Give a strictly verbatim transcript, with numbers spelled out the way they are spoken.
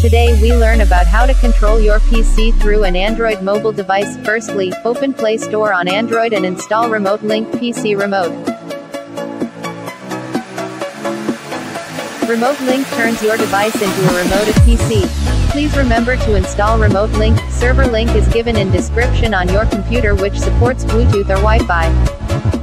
Today we learn about how to control your P C through an Android mobile device. Firstly, open Play Store on Android and install Remote Link P C Remote. Remote Link turns your device into a remote P C. Please remember to install Remote Link. Server link is given in description on your computer, which supports Bluetooth or Wi-Fi.